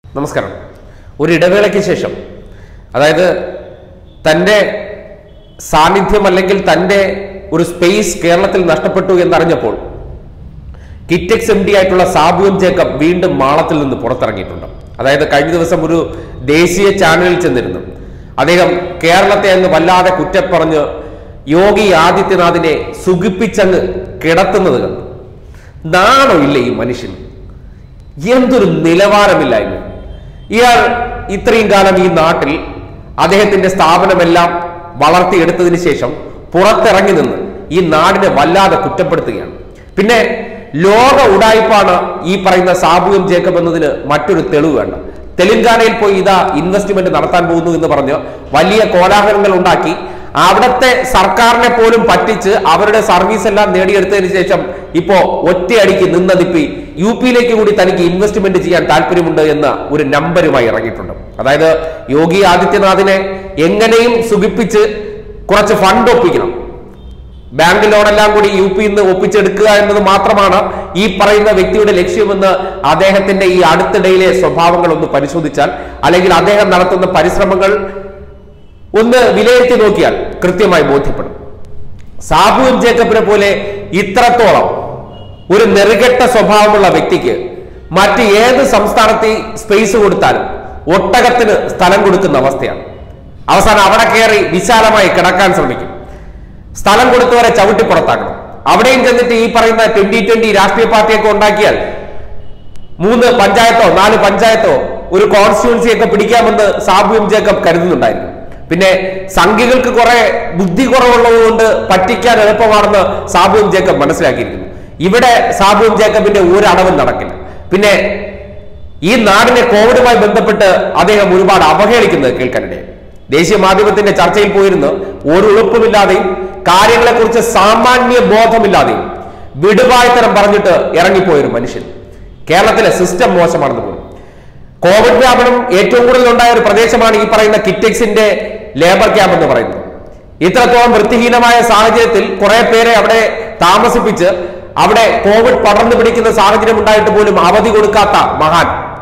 നമസ്കാരം. ഒരു ഇടവേളയ്ക്ക് ശേഷം, അതായത് തൻ്റെ സാന്നിധ്യം അല്ലെങ്കിൽ തൻ്റെ ഒരു സ്പേസ് കേരളത്തിൽ നഷ്ടപ്പെട്ടു എന്നറിഞ്ഞപ്പോൾ കിറ്റെക്സ് MD ആയിട്ടുള്ള സാബു എം ജേക്കബ് വീണ്ടും മാളത്തിൽ നിന്ന് പുറത്തിറങ്ങിയിട്ടുണ്ട്. അതായത് കഴിഞ്ഞ ദിവസം ഒരു ദേശീയ ചാനലിൽ ചെന്നിരുന്നു അദ്ദേഹം കേരളത്തെ അങ്ങ് വല്ലാതെ കുറ്റപ്പറഞ്ഞ് യോഗി ആദിത്യനാഥിനെ സുഖിപ്പിച്ചങ്ങ് കിടത്തുന്നത് കണ്ടു. നാണോ ഇല്ല ഈ മനുഷ്യന്? എന്തൊരു നിലവാരമില്ലായ്മ! ഇയാൾ ഇത്രയും കാലം ഈ നാട്ടിൽ അദ്ദേഹത്തിന്റെ സ്ഥാപനമെല്ലാം വളർത്തിയെടുത്തതിന് ശേഷം പുറത്തിറങ്ങി നിന്ന് ഈ നാടിനെ വല്ലാതെ കുറ്റപ്പെടുത്തുകയാണ്. പിന്നെ ലോക ഉടായ്പാണ് ഈ പറയുന്ന സാബു എം ജേക്കബ് എന്നതിന് മറ്റൊരു തെളിവ് വേണ്ട. തെലങ്കാനയിൽ പോയി ഇതാ ഇൻവെസ്റ്റ്മെന്റ് നടത്താൻ പോകുന്നു എന്ന് പറഞ്ഞ് വലിയ കോലാഹലങ്ങൾ ഉണ്ടാക്കി അവിടുത്തെ സർക്കാരിനെ പോലും പറ്റിച്ച് അവരുടെ സർവീസ് എല്ലാം നേടിയെടുത്തതിന് ശേഷം ഇപ്പോ ഒറ്റയടിക്ക് നിന്നതിപ്പി UP-യിലേക്ക് കൂടി തനിക്ക് ഇൻവെസ്റ്റ്മെന്റ് ചെയ്യാൻ താല്പര്യമുണ്ട് എന്ന ഒരു നമ്പരുമായി ഇറങ്ങിയിട്ടുണ്ട്. അതായത് യോഗി ആദിത്യനാഥിനെ എങ്ങനെയും സുഖിപ്പിച്ച് കുറച്ച് ഫണ്ട് ഒപ്പിക്കണം, ബാങ്ക് ലോണെല്ലാം കൂടി UP-യിൽ നിന്ന് ഒപ്പിച്ചെടുക്കുക എന്നത് മാത്രമാണ് ഈ പറയുന്ന വ്യക്തിയുടെ ലക്ഷ്യമെന്ന് അദ്ദേഹത്തിന്റെ ഈ അടുത്തിടയിലെ സ്വഭാവങ്ങൾ ഒന്ന് പരിശോധിച്ചാൽ, അല്ലെങ്കിൽ അദ്ദേഹം നടത്തുന്ന പരിശ്രമങ്ങൾ ഒന്ന് വിലയിരുത്തി നോക്കിയാൽ കൃത്യമായി ബോധ്യപ്പെടും. സാബു എം ജേക്കബിനെ പോലെ ഇത്രത്തോളം ഒരു നെറുകെട്ട സ്വഭാവമുള്ള വ്യക്തിക്ക് മറ്റ് ഏത് സംസ്ഥാനത്ത് സ്പേസ് കൊടുത്താലും ഒട്ടകത്തിന് സ്ഥലം കൊടുക്കുന്ന അവസ്ഥയാണ്. അവസാനം അവിടെ കയറി വിശാലമായി കിടക്കാൻ ശ്രമിക്കും. സ്ഥലം കൊടുത്തവരെ ചവിട്ടി പുറത്താക്കണം. അവിടെയും ചെന്നിട്ട് ഈ പറയുന്ന 2020 രാഷ്ട്രീയ പാർട്ടിയൊക്കെ ഉണ്ടാക്കിയാൽ 3 പഞ്ചായത്തോ 4 പഞ്ചായത്തോ ഒരു കോൺസ്റ്റിറ്റ്യുവൻസിയൊക്കെ പിടിക്കാമെന്ന് സാബു എം ജേക്കബ് കരുതുന്നുണ്ടായിരുന്നു. പിന്നെ സംഘികൾക്ക് കുറെ ബുദ്ധി കുറവുള്ളത് കൊണ്ട് പറ്റിക്കാൻ എളുപ്പമാണെന്ന് സാബു എം ജേക്കബ് മനസ്സിലാക്കിയിരിക്കുന്നു. ഇവിടെ സാബു എം ജേക്കബിന്റെ ഒരടവും നടക്കില്ല. പിന്നെ ഈ നാടിനെ കോവിഡുമായി ബന്ധപ്പെട്ട് അദ്ദേഹം ഒരുപാട് അവഹേളിക്കുന്നത് കേൾക്കാനിടയായി. ദേശീയ മാധ്യമത്തിന്റെ ചർച്ചയിൽ പോയിരുന്ന് ഒരു ഉളുപ്പുമില്ലാതെയും കാര്യങ്ങളെക്കുറിച്ച് സാമാന്യ ബോധമില്ലാതെയും വിടുവായത്തരം പറഞ്ഞിട്ട് ഇറങ്ങിപ്പോയൊരു മനുഷ്യൻ. കേരളത്തിലെ സിസ്റ്റം മോശമാണെന്ന് പോലും. കോവിഡ് വ്യാപനം ഏറ്റവും കൂടുതൽ ഉണ്ടായ ഒരു പ്രദേശമാണ് ഈ പറയുന്ന കിറ്റെക്സിന്റെ ലേബർ ക്യാമ്പ് എന്ന് പറയുന്നത്. ഇത്രത്തോളം വൃത്തിഹീനമായ സാഹചര്യത്തിൽ കുറെ പേരെ അവിടെ താമസിപ്പിച്ച് അവിടെ കോവിഡ് പടർന്നു പിടിക്കുന്ന സാഹചര്യം ഉണ്ടായിട്ട് പോലും അവധി കൊടുക്കാത്ത മഹാൻ,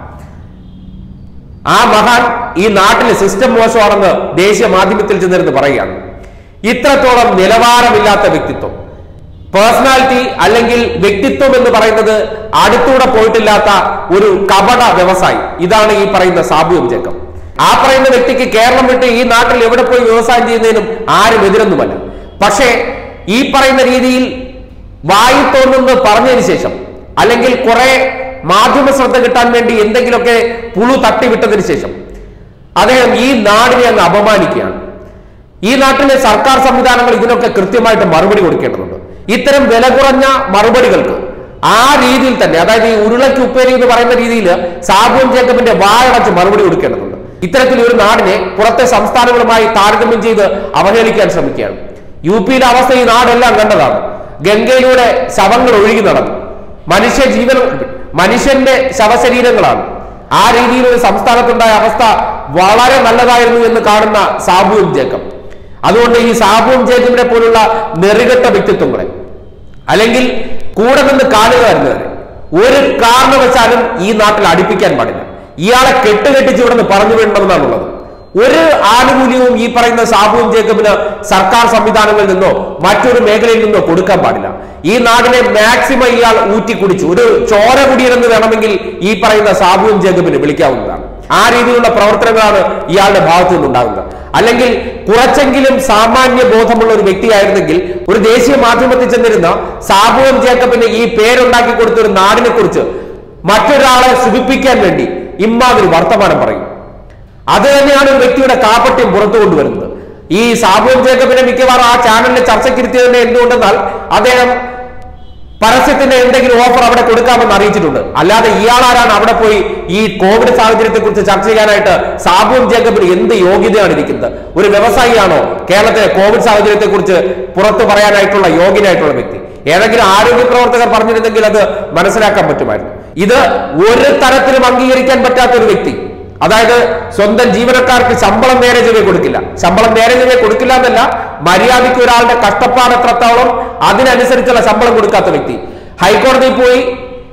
ആ മഹാൻ ഈ നാട്ടിലെ സിസ്റ്റം മോശമാണെന്ന് ദേശീയ മാധ്യമത്തിൽ ചെന്നിരുന്ന് പറയുകയാണ്. ഇത്രത്തോളം നിലവാരമില്ലാത്ത വ്യക്തിത്വം, പേഴ്സണാലിറ്റി അല്ലെങ്കിൽ വ്യക്തിത്വം എന്ന് പറയുന്നത് അടുത്തൂടെ പോയിട്ടില്ലാത്ത ഒരു കപട വ്യവസായി, ഇതാണ് ഈ പറയുന്ന സാബു എം ജേക്കബ്. ആ പറയുന്ന വ്യക്തിക്ക് കേരളം വിട്ട് ഈ നാട്ടിൽ എവിടെ പോയി വ്യവസായം ചെയ്യുന്നതിനും ആരും എതിരൊന്നുമല്ല. പക്ഷേ ഈ പറയുന്ന രീതിയിൽ വായി തോന്നുന്നത് പറഞ്ഞതിന് ശേഷം, അല്ലെങ്കിൽ കുറെ മാധ്യമ ശ്രദ്ധ കിട്ടാൻ വേണ്ടി എന്തെങ്കിലുമൊക്കെ പുളു തട്ടിവിട്ടതിന് ശേഷം അദ്ദേഹം ഈ നാടിനെ അങ്ങ് അപമാനിക്കുകയാണ്. ഈ നാട്ടിലെ സർക്കാർ സംവിധാനങ്ങൾ ഇതിനൊക്കെ കൃത്യമായിട്ട് മറുപടി കൊടുക്കേണ്ടതുണ്ട്. ഇത്തരം വില കുറഞ്ഞ മറുപടികൾക്ക് ആ രീതിയിൽ തന്നെ, അതായത് ഈ ഉരുളയ്ക്ക് ഉപ്പേരി എന്ന് പറയുന്ന രീതിയിൽ സാബു എം ജേക്കബിന്റെ വായടച്ച് മറുപടി കൊടുക്കേണ്ടതുണ്ട്. ഇത്തരത്തിൽ ഒരു നാടിനെ പുറത്തെ സംസ്ഥാനങ്ങളുമായി താരതമ്യം ചെയ്ത് അവഹേളിക്കാൻ ശ്രമിക്കുകയാണ്. UP-യിലെ അവസ്ഥ ഈ നാടെല്ലാം കണ്ടതാണ്. ഗംഗയിലൂടെ ശവങ്ങൾ ഒഴുകി നടന്നു. മനുഷ്യന്റെ ശവശരീരങ്ങളാണ്. ആ രീതിയിലൊരു സംസ്ഥാനത്തുണ്ടായ അവസ്ഥ വളരെ നല്ലതായിരുന്നു എന്ന് കാണുന്ന സാബു എം ജേക്കബ്. അതുകൊണ്ട് ഈ സാബു എം ജേക്കബിനെ പോലുള്ള നെറുകെട്ട വ്യക്തിത്വങ്ങളെ, അല്ലെങ്കിൽ കൂടെ നിന്ന് കാലുക വരുന്നവരെ ഒരു കാരണവശാലും ഈ നാട്ടിൽ അടുപ്പിക്കാൻ പാടില്ല. ഇയാളെ കെട്ടുകെട്ടിച്ച് ഇവിടെ നിന്ന് പറഞ്ഞു വിടണമെന്നാണുള്ളത്. ഒരു ആനുകൂല്യവും ഈ പറയുന്ന സാബു എം ജേക്കബിന് സർക്കാർ സംവിധാനങ്ങളിൽ നിന്നോ മറ്റൊരു മേഖലയിൽ നിന്നോ കൊടുക്കാൻ പാടില്ല. ഈ നാടിനെ മാക്സിമം ഇയാൾ ഊറ്റിക്കുടിച്ചു. ഒരു ചോര കുടിയനെന്ന് വേണമെങ്കിൽ ഈ പറയുന്ന സാബു എം ജേക്കബിന് വിളിക്കാവുന്നതാണ്. ആ രീതിയിലുള്ള പ്രവർത്തനങ്ങളാണ് ഇയാളുടെ ഭാഗത്തു നിന്നുണ്ടാകുന്നത്. അല്ലെങ്കിൽ കുറച്ചെങ്കിലും സാമാന്യ ബോധമുള്ള ഒരു വ്യക്തിയായിരുന്നെങ്കിൽ ഒരു ദേശീയ മാധ്യമത്തിൽ ചെന്നിരുന്ന സാബു എം ജേക്കബിന് ഈ പേരുണ്ടാക്കി കൊടുത്ത ഒരു നാടിനെ കുറിച്ച് മറ്റൊരാളെ സുഖിപ്പിക്കാൻ വേണ്ടി ഇമ്മാതിരി വർത്തമാനം പറയും. അത് തന്നെയാണ് ഒരു വ്യക്തിയുടെ കാപട്യം പുറത്തു കൊണ്ടുവരുന്നത്. ഈ സാബു എം ജേക്കബിനെ മിക്കവാറും ആ ചാനലിലെ ചർച്ചയ്ക്കിരുത്തിയത് എന്തുകൊണ്ടെന്നാൽ അദ്ദേഹം പരസ്യത്തിന്റെ എന്തെങ്കിലും ഓഫർ അവിടെ കൊടുക്കാമെന്ന് അറിയിച്ചിട്ടുണ്ട്. അല്ലാതെ ഇയാളാരാണ് അവിടെ പോയി ഈ കോവിഡ് സാഹചര്യത്തെ കുറിച്ച് ചർച്ച ചെയ്യാനായിട്ട്? സാബു എം ജേക്കബിന് എന്ത് യോഗ്യതയാണ് ഇരിക്കുന്നത്? ഒരു വ്യവസായിയാണോ കേരളത്തിലെ കോവിഡ് സാഹചര്യത്തെ കുറിച്ച് പുറത്തു പറയാനായിട്ടുള്ള യോഗ്യനായിട്ടുള്ള വ്യക്തി? ഏതെങ്കിലും ആരോഗ്യ പ്രവർത്തകർ പറഞ്ഞിരുന്നെങ്കിൽ അത് മനസ്സിലാക്കാൻ പറ്റുമായിരുന്നു. ഇത് ഒരു തരത്തിലും അംഗീകരിക്കാൻ പറ്റാത്ത ഒരു വ്യക്തി, അതായത് സ്വന്തം ജീവനക്കാർക്ക് ശമ്പളം നേരെ ചൊവ്വേ കൊടുക്കില്ല. ശമ്പളം നേരെ ചൊവ്വേ കൊടുക്കില്ല എന്നല്ല, മര്യാദയ്ക്ക് ഒരാളുടെ കഷ്ടപ്പാട് എത്രത്തോളം അതിനനുസരിച്ചുള്ള ശമ്പളം കൊടുക്കാത്ത വ്യക്തി. ഹൈക്കോടതിയിൽ പോയി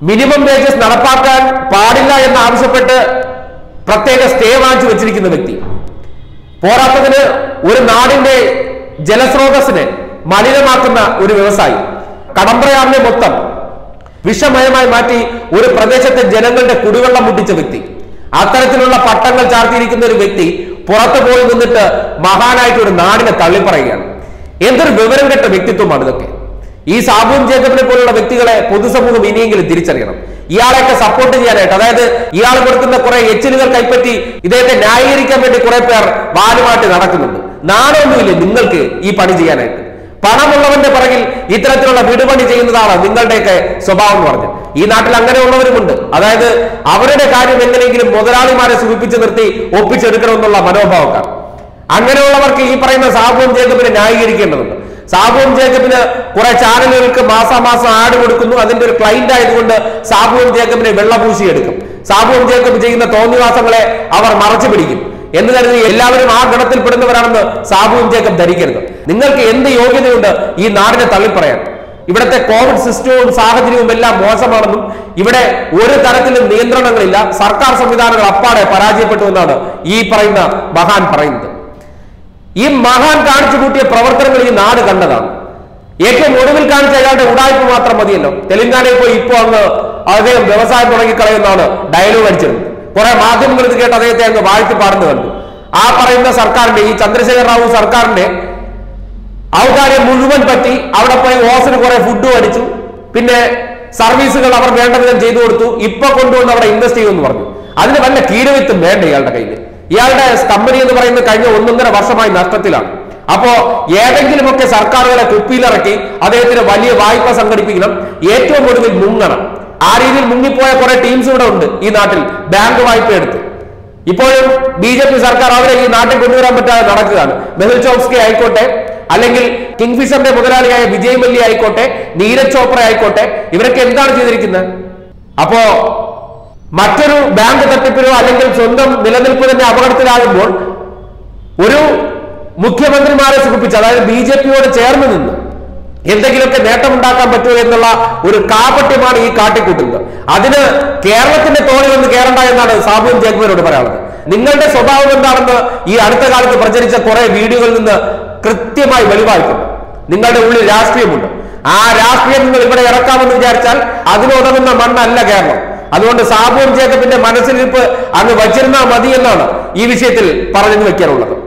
മിനിമം വേജസ് നടപ്പാക്കാൻ പാടില്ല എന്നാവശ്യപ്പെട്ട് പ്രത്യേക സ്റ്റേ വാങ്ങിച്ചു വെച്ചിരിക്കുന്ന വ്യക്തി, പോരാത്തതിന് ഒരു നാടിന്റെ ജലസ്രോതസ്സിനെ മലിനമാക്കുന്ന ഒരു വ്യവസായി, കടമ്പ്രയാറിനെ മൊത്തം വിഷമയമായി മാറ്റി ഒരു പ്രദേശത്തെ ജനങ്ങളുടെ കുടിവെള്ളം മുട്ടിച്ച വ്യക്തി, അത്തരത്തിലുള്ള പട്ടങ്ങൾ ചാർത്തിയിരിക്കുന്ന ഒരു വ്യക്തി പുറത്തു പോയി നിന്നിട്ട് മഹാനായിട്ട് ഒരു നാടിനെ തള്ളിപ്പറയുകയാണ്. എന്തൊരു വിവരം കെട്ട വ്യക്തിത്വമാണ് ഇതൊക്കെ. ഈ സാബുവും ജേക്കബിനെ പോലുള്ള വ്യക്തികളെ പൊതുസമൂഹം ഇനിയെങ്കിലും തിരിച്ചറിയണം. ഇയാളെയൊക്കെ സപ്പോർട്ട് ചെയ്യാനായിട്ട്, അതായത് ഇയാൾ കൊടുക്കുന്ന കുറെ എച്ചിലുകൾ കൈപ്പറ്റി ഇദ്ദേഹത്തെ ന്യായീകരിക്കാൻ വേണ്ടി കുറെ പേർ വാലുമായിട്ട് നടക്കുന്നുണ്ട്. നാണമൊന്നുമില്ലേ നിങ്ങൾക്ക് ഈ പണി ചെയ്യാനായിട്ട്? പണമുള്ളവന്റെ പിറകിൽ ഇത്തരത്തിലുള്ള വിടുപണി ചെയ്യുന്നതാണ് നിങ്ങളുടെയൊക്കെ സ്വഭാവം എന്ന് പറഞ്ഞു. ഈ നാട്ടിൽ അങ്ങനെയുള്ളവരുമുണ്ട്. അതായത് അവരുടെ കാര്യം എങ്ങനെയെങ്കിലും മുതലാളിമാരെ സൂചിപ്പിച്ച് നിർത്തി ഒപ്പിച്ചെടുക്കണമെന്നുള്ള മനോഭാവക്കാർ. അങ്ങനെയുള്ളവർക്ക് ഈ പറയുന്ന സാബുവും ജേക്കബിനെ ന്യായീകരിക്കേണ്ടതുണ്ട്. സാബുവും ജേക്കബിന് കുറെ ചാനലുകൾക്ക് മാസാമാസം ആഡ് കൊടുക്കുന്നു, അതിന്റെ ഒരു ക്ലൈന്റ് ആയതുകൊണ്ട് സാബുവും ജേക്കബിനെ വെള്ളപൂശിയെടുക്കും. സാബുവും ജേക്കബ് ചെയ്യുന്ന തോന്നിവാസങ്ങളെ അവർ മറച്ചു പിടിക്കും എന്ന് കരുതി എല്ലാവരും ആ ഗണത്തിൽപ്പെടുന്നവരാണെന്ന് സാബുവും ജേക്കബ് ധരിക്കരുത്. നിങ്ങൾക്ക് എന്ത് യോഗ്യതയുണ്ട് ഈ നാടിനെ തള്ളിപ്പറയാൻ? ഇവിടുത്തെ കോവിഡ് സിസ്റ്റവും സാഹചര്യവും എല്ലാം മോശമാണെന്നും ഇവിടെ ഒരു തരത്തിലും നിയന്ത്രണങ്ങളില്ല, സർക്കാർ സംവിധാനങ്ങൾ അപ്പാടെ പരാജയപ്പെട്ടു എന്നാണ് ഈ പറയുന്ന മഹാൻ പറയുന്നത്. ഈ മഹാൻ കാണിച്ചു കൂട്ടിയ പ്രവർത്തനങ്ങൾ ഈ നാട് കണ്ടതാണ്. ഏറ്റവും ഒടുവിൽ കാണിച്ച അയാളുടെ ഉടായ്പ മാത്രം മതിയല്ലോ. തെലങ്കാനയിൽ പോയി ഇപ്പോ അങ്ങ് അദ്ദേഹം വ്യവസായം തുടങ്ങിക്കളയുന്നതാണ് ഡയലോഗ് അടിച്ചിരുന്നത്. കുറെ മാധ്യമങ്ങൾ ഇത് കേട്ട് അദ്ദേഹത്തെ അങ്ങ് വാഴ്ത്തി പാടുന്നു കണ്ടു. ആ പറയുന്ന സർക്കാരിന്റെ, ഈ ചന്ദ്രശേഖർ റാവു സർക്കാരിന്റെ ഔദാര്യം മുഴുവൻ പറ്റി അവിടെ പോയി ഓസിന് കുറെ ഫുഡ് അടിച്ചു, പിന്നെ സർവീസുകൾ അവർ വേണ്ട വിധം ചെയ്തു കൊടുത്തു, ഇപ്പൊ കൊണ്ടുവന്ന് അവിടെ ഇൻവെസ്റ്റ് ചെയ്യുമെന്ന് പറഞ്ഞു. അതിന് വല്ല കീഴവിത്തും വേണ്ട ഇയാളുടെ കയ്യിൽ. ഇയാളുടെ കമ്പനി എന്ന് പറയുന്നത് കഴിഞ്ഞ 1.5 വർഷമായി നഷ്ടത്തിലാണ്. അപ്പോ ഏതെങ്കിലുമൊക്കെ സർക്കാരുകളെ കുപ്പിയിലിറക്കി അദ്ദേഹത്തിന് വലിയ വായ്പ സംഘടിപ്പിക്കണം, ഏറ്റവും ഒടുവിൽ മുങ്ങണം. ആ രീതിയിൽ മുങ്ങിപ്പോയ കുറെ ടീംസ് ഇവിടെ ഉണ്ട് ഈ നാട്ടിൽ, ബാങ്ക് വായ്പ എടുത്ത്. ഇപ്പോഴും BJP സർക്കാർ അവരെ ഈ നാട്ടിൽ കൊണ്ടുവരാൻ പറ്റാതെ നടക്കുകയാണ്. മെഹുൽ ചോക്സ്കി ആയിക്കോട്ടെ, അല്ലെങ്കിൽ കിങ്ഫിഷറിന്റെ മുതലാളിയായ വിജയ് മല്യ ആയിക്കോട്ടെ, നീരജ് ചോപ്ര ആയിക്കോട്ടെ, ഇവരൊക്കെ എന്താണ് ചെയ്തിരിക്കുന്നത്? അപ്പോ മറ്റൊരു ബാങ്ക് തട്ടിപ്പിനോ അല്ലെങ്കിൽ സ്വന്തം നിലനിൽപ്പ് തന്നെ അപകടത്തിലാകുമ്പോൾ ഒരു മുഖ്യമന്ത്രിമാരെ സുഖിപ്പിച്ച്, അതായത് BJPയോട് ചേർന്ന് നിന്ന് എന്തെങ്കിലുമൊക്കെ നേട്ടമുണ്ടാക്കാൻ പറ്റുമോ എന്നുള്ള ഒരു കാപട്യമാണ് ഈ കാട്ടിക്കൂട്ടുന്നത്. അതിന് കേരളത്തിന്റെ തോളിൽ ഒന്ന് കയറണ്ട എന്നാണ് സാബുവും ജേക്കബിനോട് പറയാനുള്ളത്. നിങ്ങളുടെ സ്വഭാവം എന്താണെന്ന് ഈ അടുത്ത കാലത്ത് പ്രചരിച്ച കുറെ വീഡിയോകളിൽ നിന്ന് കൃത്യമായി വെളിവായിക്കുന്നു. നിങ്ങളുടെ ഉള്ളിൽ രാഷ്ട്രീയമുണ്ട്. ആ രാഷ്ട്രീയം നിങ്ങൾ ഇവിടെ ഇറക്കാമെന്ന് വിചാരിച്ചാൽ അതിനുതകുന്ന മണ്ണല്ല കേരളം. അതുകൊണ്ട് സാബുവും ജേക്കബിന്റെ മനസ്സിലിരിപ്പ് അങ്ങ് വച്ചിരുന്നാൽ മതി എന്നാണ് ഈ വിഷയത്തിൽ പറഞ്ഞു വെക്കാനുള്ളത്.